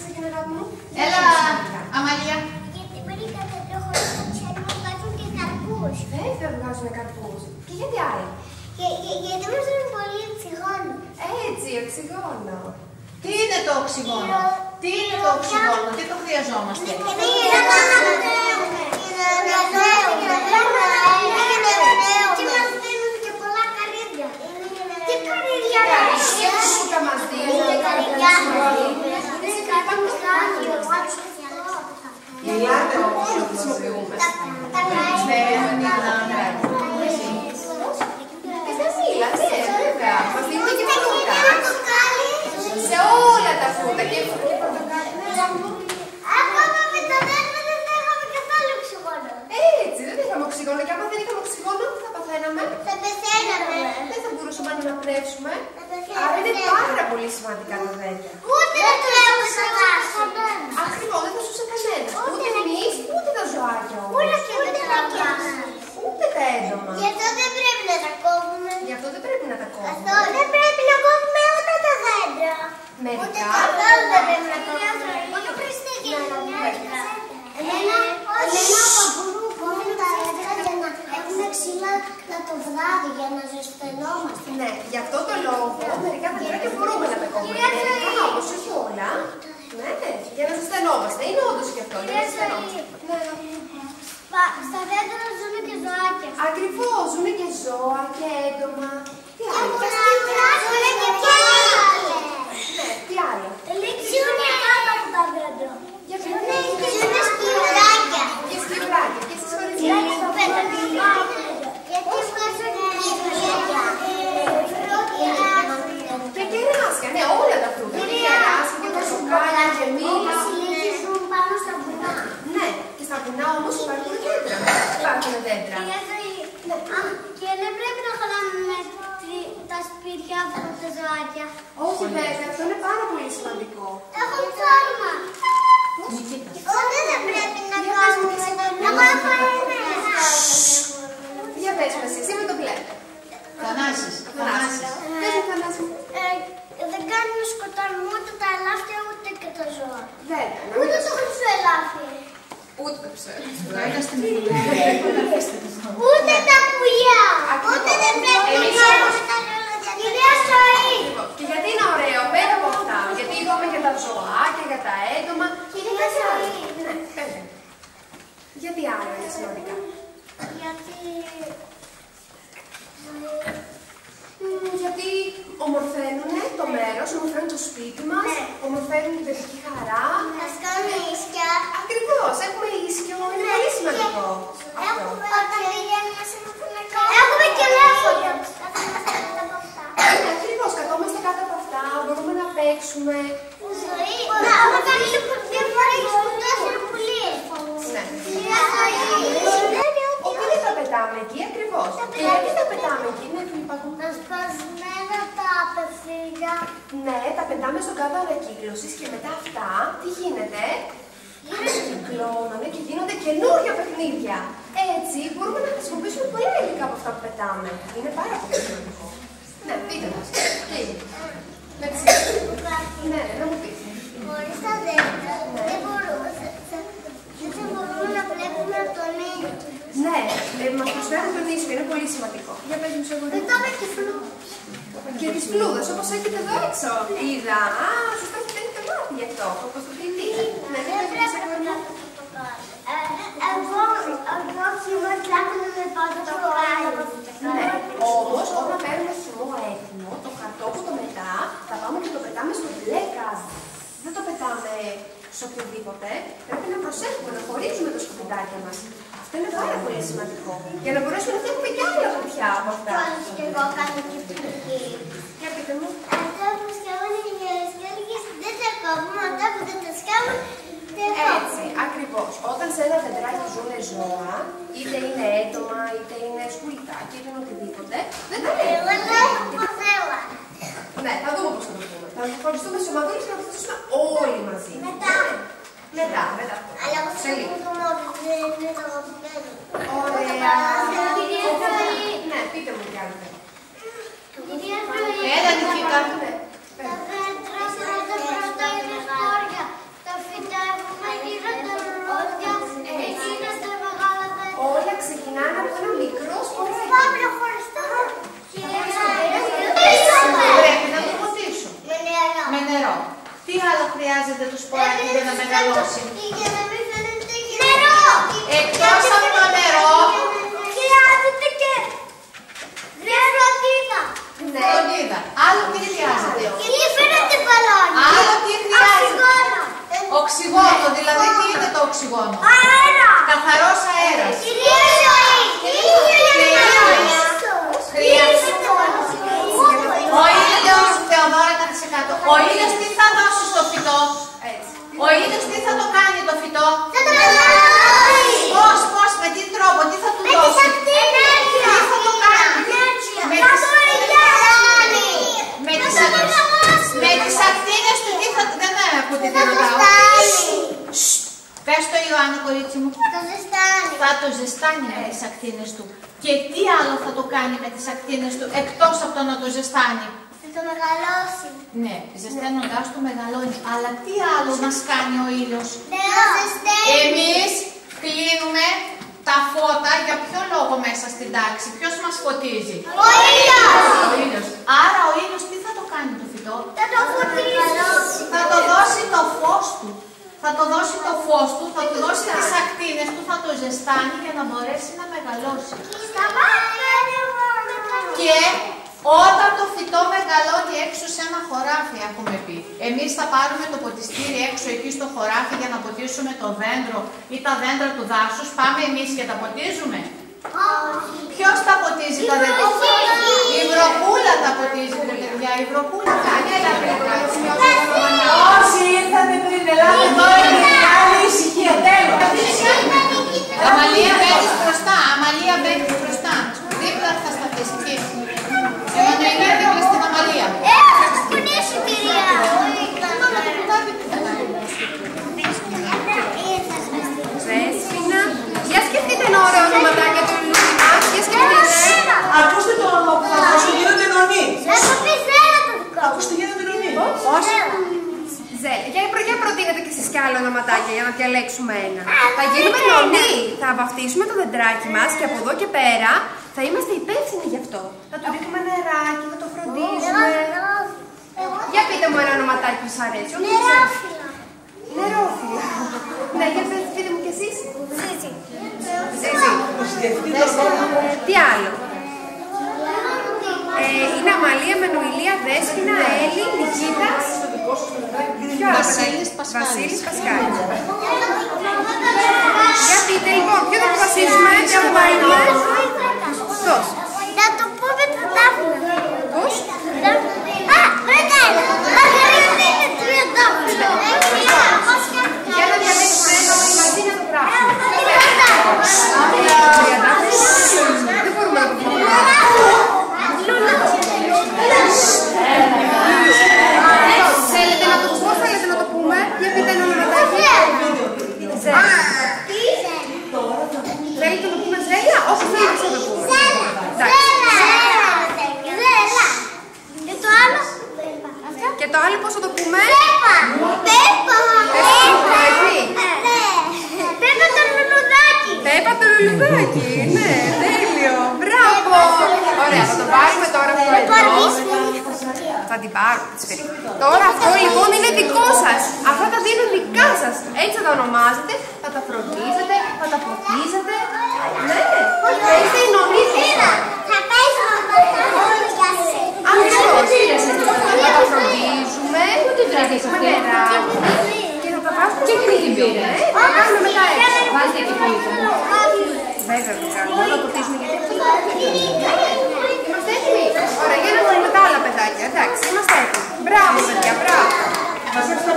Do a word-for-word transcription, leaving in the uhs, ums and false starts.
ξεκινά, αγάπη μου. Έλα, Αμαλία. Γιατί μπορεί κάθε τρόπο να ξέρουμε να βγάζουν και καρπούς. Βέβαια βγάζουν καρπούς. Και γιατί άλλοι. Γιατί μας δίνουν πολύ οξυγόνο. Έτσι, οξυγόνο. Τι είναι το οξυγόνο, τι είναι το οξυγόνο, τι το χρειαζόμαστε. Και μας δίνουν και πολλά καρύδια. Τι καρύδια Και φρούτα μας δίνουν και καρύδια. Μιλάτε όμως να χρησιμοποιούμε. Ξέρουμε τι μιλάμε. Δεν μιλάτε, βέβαια. Μας δίνουν και φρούτα. Σε όλα τα φρούτα και πορτοκάλι. Ακόμα με τα δέντρα δεν θα είχαμε καθόλου οξυγόνο. Έτσι, δεν είχαμε οξυγόνο. Και άμα δεν είχαμε οξυγόνο, τι θα παθαίναμε. Θα πεθαίναμε. Δεν θα μπορούσαμε να αναπνεύσουμε. Άρα είναι πάρα πολύ σημαντικά τα δέντρα. Ούτε δεν το έχουμε σε βάση. Ακριβώς, δεν θα ζούσε κανένα. Ούτε εμείς, ούτε τα ζωάκια όμως. Ούτε και δεν τα πιάσαμε. Ούτε τα έντομα. Γι' αυτό δεν πρέπει να τα κόβουμε. Γι' αυτό δεν πρέπει να τα κόβουμε. Αυτό δεν πρέπει να κόβουμε ούτε τα δέντρα. Μερικά. Καθόλου δεν πρέπει να κόβουμε. Ούτε Χριστούγεννα. Εμένα, εμένα ο παππού κόβει τα δέντρα για να έχουμε ξύλα το βράδυ για να ζεσθενόμαστε. Ναι, γι' αυτό το λόγο μερικά δέντρα και μπορούμε να τα κόβουμε. Μερικά όμως, όχι όλα. Ναι, για να ζεσθενόμαστε. Είναι όντως και αυτό. Για να ζεσθενόμαστε. Στα δέντρα ζουν και ζωάκια. Ακριβώς, ζουν και ζώα και έντομα. Τι άλλο. Και ζουν και πιάλια. Ναι, τι άλλο. Ζουν κάτω από τα δέντρα. Ζουν σκυλουράκια. Και σκυλουράκια. Και στις χωρίς και κεράσια, ναι, όλα τα φρούτα. Και κεράσια και τα σοκάλια και μήλα. Ζουν πάνω στα βουνά. Ναι, και στα βουνά όμως υπάρχουν δέντρα. Υπάρχουν δέντρα. Και δεν πρέπει να χαλάμε τα σπίτια από τα ζωάκια. Όχι βέβαια, αυτό είναι πάρα πολύ σημαντικό. Έχω ψάρμα. Ούτε δεν πρέπει να κάνουμε να κάνουμε. Για πες μας, εσύ με το μπλε. Θανάσης, Θανάσης. Πες μου, Θανάση. Δεν κάνουν σκοτώνουμε ούτε τα ελάφια ούτε και τα ζώα. Βέβαια. Ούτε το χρυσό ελάφι. Ούτε το ξέρω. Ούτε τα πουλιά. Ούτε δεν πρέπει να κάνουμε τα λόγια. Κυρία ζωή. Και γιατί είναι ωραίο, πέρα από αυτά. Γιατί είπαμε για τα ζωάκια, για τα έντομα. Κυρία ζωή. Ναι, πέντε. Γιατί άλλο είναι σημαντικά. Γιατί... Γιατί ομορφαίνουν το μέρος, ομορφαίνουν το σπίτι μας, ομορφαίνουν την παιδική χαρά. Μας κάνουν ίσια. Ακριβώς, έχουμε ίσιο, είναι πολύ σημαντικό. Έχουμε Έχουμε και λέφοντα. Ακριβώς, καθόμαστε κάτω από αυτά, μπορούμε να παίξουμε. Ζωή. Άμα κάνεις μια φορά έχεις τέσσερα πουλίες. Όχι, δεν τα πετάμε εκεί, ακριβώς. Και γιατί τα πετάμε εκεί, ναι, που υπάρχουν. Τα σπασμένα τα απευθύνια. Ναι, τα πετάμε στον κάδο ανακύκλωσης και μετά αυτά, τι γίνεται. Ανακυκλώνονται και γίνονται καινούργια παιχνίδια. Έτσι μπορούμε να χρησιμοποιήσουμε πολλά υλικά από αυτά που πετάμε. Είναι πάρα πολύ σημαντικό. Ναι, πείτε μας. Τι έγινε. Ναι, να μου πείτε. Χωρίς τα δέντρα δεν μπορούμε, δεν θα μπορούμε να βλέπουμε από τον ήλιο. Ναι, ε, μας προσφέρουν τον ίσιο, είναι πολύ σημαντικό. Για πες μου σε εγώ. Πετάμε και φλούδες. Και τις φλούδες, όπως έχετε εδώ έξω. Είδα. Α, σας το έχετε δει μάθει γι' αυτό. Όπως το ποιητή. Ναι, δεν Δεν πρέπει να το κάνουμε. Εγώ, εγώ χειμώνα ψάχνω με πάντα το χάρι. Ναι, όμως όταν παίρνουμε χυμό έτοιμο, το χαρτόκο το μετά, θα πάμε και το πετάμε στο μπλε κάδο. Δεν το πετάμε σε οποιοδήποτε. Πρέπει να προσέχουμε, να χωρίζουμε τα σκουπιδάκια μας. Αυτό είναι πάρα πολύ σημαντικό. Για να μπορέσουμε να φτιάχνουμε και άλλα κουτιά από αυτά. Κάνεις και εγώ κάνω και πουλική. Για πείτε μου. Αυτά που σκάβουν οι γερασκέλικες δεν τα κόβουμε, αυτά που δεν τα σκάβουν δεν Έτσι, ακριβώς. Όταν σε ένα δεντράκι ζουν ζώα, είτε είναι έντομα, είτε είναι σκουλικάκι, είτε είναι οτιδήποτε, δεν τα Εγώ λέμε. δεν έχω θέλα. Ναι, θα δούμε πώς θα το πούμε. Θα χωριστούμε σε ομαδούλες και θα το θέσουμε όλοι μαζί. Μετά. Μετά, μετά. Αλλά εγώ Σε λίγο. θέλω να το δεν είναι το πέρα. Ωραία. Ναι, πείτε μου τι άλλο θέλετε. Έλα, Νικήτα. Ναι. Τα δέντρα πρώτα πρώτα είναι χώρια. μεγαλώσει. Νερό! Εκτός από το νερό, χρειάζεται και φροντίδα. φροντίδα. Άλλο τι χρειάζεται. Γιατί φαίνεται μπαλόνι. Άλλο τι χρειάζεται. Οξυγόνο. Οξυγόνο, δηλαδή τι είναι το οξυγόνο. Αέρα. Καθαρός αέρας. Κυρίως ζωή. Χρειάζεται. Ο ήλιος, Θεοδόρα, ένα τοις εκατό. Ο ήλιος τι θα δώσει στο φυτό. Ο ήλιος τι θα το κάνει το φυτό. Θα το μεγαλώσει. Πώς, πώς, με τι τρόπο, τι θα του δώσει. Τι θα το κάνει. Με Θα τις- το μεγαλώσει. με τις ακτίνες- με τις ακτίνες του τι θα... Δεν με ακούτε τι Θα το ρωτάω. ζεστάνει. Σστ. Πες το Ιωάννα, κορίτσι μου. Θα το ζεστάνει. Θα το ζεστάνει με τις ακτίνες του. Και τι άλλο θα το κάνει με τις ακτίνες του, εκτός από το να το ζεστάνει. Θα το μεγαλώσει. Ναι, ζεσταίνοντάς το μεγαλώνει. Αλλά τι άλλο μας κάνει ο ήλιος. Θα ζεσταίνει. Εμείς κλείνουμε τα φώτα για ποιο λόγο μέσα στην τάξη. Ποιος μας φωτίζει. Ο ήλιος. Ο ήλιος. Άρα ο ήλιος τι θα το κάνει το φυτό. Θα το φωτίσει. Θα το δώσει το φως του. Θα το δώσει το φως του, θα του δώσει τις ακτίνες του, θα το ζεστάνει για να μπορέσει να μεγαλώσει. Και όταν το φυτό μεγαλώνει έξω σε ένα χωράφι, έχουμε πει, εμείς θα πάρουμε το ποτιστήρι έξω εκεί στο χωράφι για να ποτίσουμε το δέντρο ή τα δέντρα του δάσους, πάμε εμείς και τα ποτίζουμε. Ποιος τα ποτίζει τα δέντρα. Η βροχούλα τα ποτίζει, παιδιά, η βροχούλα. Όσοι ήρθατε πριν Ελλάδα, τώρα είναι μεγάλη ησυχία. Τέλος. Αμαλία μπαίνεις μπροστά, Αμαλία μπαίνεις μπροστά. Δίπλα θα σταθείς εκεί. Εμμανουηλία δίπλα στην Αμαλία. Ε, θα το κουνήσει, κυρία. Δέσποινα. Για σκεφτείτε ένα ωραίο ονοματάκι του Λουλούδι μας. Για σκεφτείτε. Ακούστε το όνομα που θα δώσω, γίνονται νονί. Θα το πει Ζέλα το δικό μου. Ακούστε, γίνονται νονί. Πώς? Ζέλα. Για, προ- για προτείνετε και εσείς κι άλλα ονοματάκια για να διαλέξουμε ένα. Θα γίνουμε νονί. Θα βαφτίσουμε το δεντράκι μας και από εδώ και πέρα θα είμαστε υπεύθυνοι γι' αυτό. Θα του ρίχνουμε νεράκι, θα το φροντίζουμε. Για πείτε μου ένα ονοματάκι που σας αρέσει. Ό,τι σας αρέσει. Νερόφυλλα. Νερόφυλλα. Ναι, για πείτε πείτε μου κι εσείς. Ζήζι. Ζήζι. Σκεφτείτε το όνομα. Ε, Τι άλλο. Ε, είναι Αμαλία, Μενουηλία, Δέσποινα, Έλλη, Νικήτας. Ποιο άλλο Βασίλης παιδάκι? Πασχάλης. Βασίλης Πασχάλης. Για πείτε λοιπόν, ποιο θα αποφασίσουμε, ποιο θα βάλουμε. Πώς. Να το πούμε το τάφυλλο. Πώς. Α, βρήκα ένα. Μαργαρίτη είναι τριαντάφυλλο. Για να διαλέξουμε ένα όλοι μαζί να το γράψουμε. Δεν μπορούμε να το πούμε. Θέλετε να το πω, θέλετε να το πούμε. Για πείτε ένα ονοματάκι. Ζέλα. Θέλετε να το πούμε Ζέλα, όσο θέλετε να το πούμε. Εντάξει. Και το άλλο. Και το άλλο πώς θα το πούμε. Πέπα. Πέπα. Πέπα το λουλουδάκι. Πέπα το λουλουδάκι. Ναι, τέλειο. Μπράβο. Ωραία, θα το πάρουμε τώρα αυτό εδώ. Θα την πάρουμε τη σφαιρική. Τώρα αυτό λοιπόν είναι δικό σας. Αυτά τα δίνω δικά σας. Έτσι θα τα ονομάζετε, θα τα φροντίζετε, θα τα ποτίζετε. Ναι, θα είστε οι νονίτες. Θα παίζουμε με τα χώρια. Ακριβώς. Θα τα φροντίζουμε, με νεράκι και θα τα βάζουμε και κρύβει. Θα τα κάνουμε μετά έτσι. Βάλτε και πίσω. Βέβαια το κάνουμε, θα ποτίζουμε γιατί αυτό το είμαστε έτοιμοι. Ωραία, για να δούμε τα άλλα παιδάκια. Εντάξει, είμαστε έτοιμοι. Μπράβο παιδιά, μπράβο.